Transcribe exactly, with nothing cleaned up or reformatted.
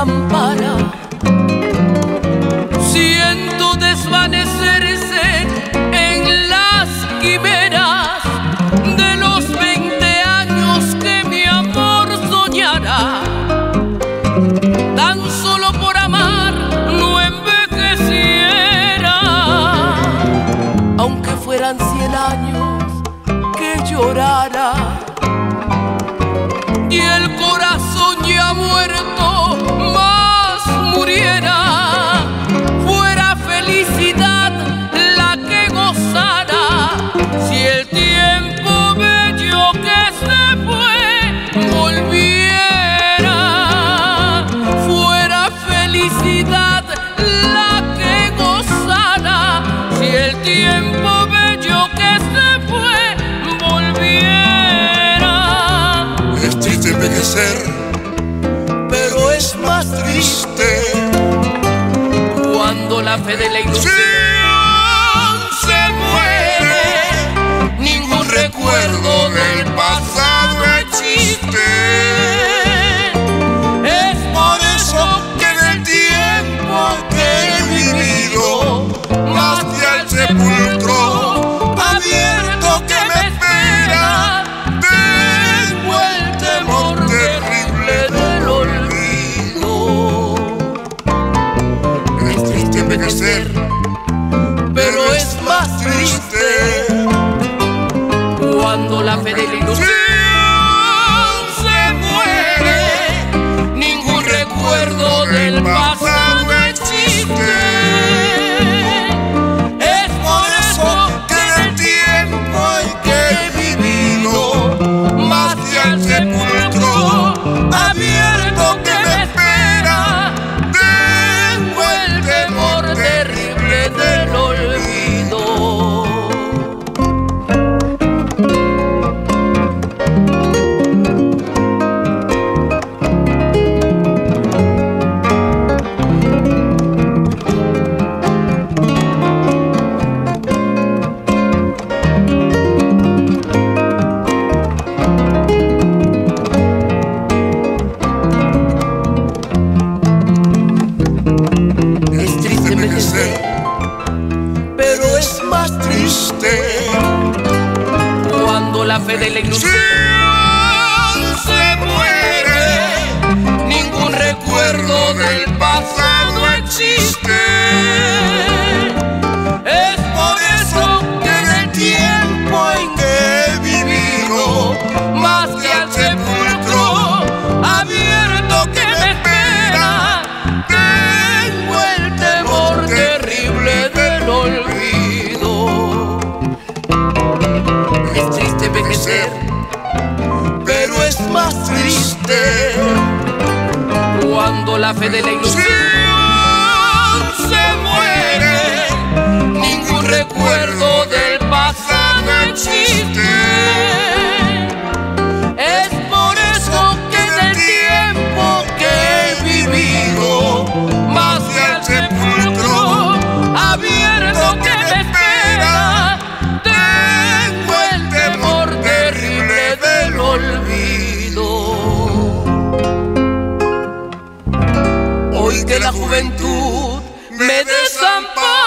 desampara. Siento desvanecerse en las quimeras de los veinte años que mi amor soñara. Tan solo por amar no envejeciera, aunque fueran cien años que llorara. Y el corazón ya muerto más muriera, fuera felicidad la que gozara. Si el tiempo bello que se fue volviera, fuera felicidad la que gozara. Si el tiempo bello que se fue volviera. Es triste envejecer, pero es más triste cuando la fe de la ilusión se muere. Ningún recuerdo del pasado existe. Es por eso que en el tiempo que he vivido, más que al sepulcro abierto que me espera, tengo el temor terrible del olvido. es triste envejecer, Pero es más triste cuando la fe de la ilusión se muere. Ningún recuerdo del pasado existe. Es por eso que en el tiempo en que he vivido, más que al sepulcro abierto que me espera, tengo el temor terrible del olvido. Es triste envejecer, pero es más triste cuando la fe de la ilusión se muere. Ningún recuerdo del pasado existe. Es por eso que en el tiempo en que he vivido, más que al sepulcro abierto que me espera, tengo el temor terrible del olvido. Es triste envejecer, pero es más triste cuando la fe de la ilusión se muere. Ningún recuerdo del pasado existe. Es por eso que en el tiempo que he vivido, más que al sepulcro abierto que me espera, tengo el temor terrible del olvido. Hoy que la juventud me desampara,